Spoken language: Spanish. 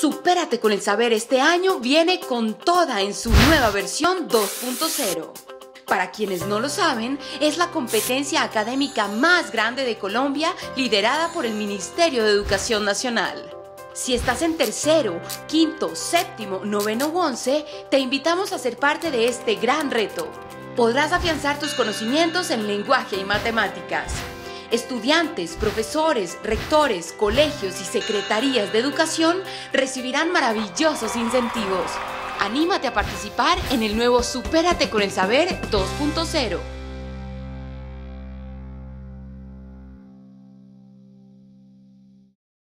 Supérate con el saber este año viene con toda en su nueva versión 2.0. Para quienes no lo saben, es la competencia académica más grande de Colombia, liderada por el Ministerio de Educación Nacional. Si estás en tercero, quinto, séptimo, noveno u 11, te invitamos a ser parte de este gran reto. Podrás afianzar tus conocimientos en lenguaje y matemáticas. Estudiantes, profesores, rectores, colegios y secretarías de educación recibirán maravillosos incentivos. Anímate a participar en el nuevo Supérate con el Saber 2.0.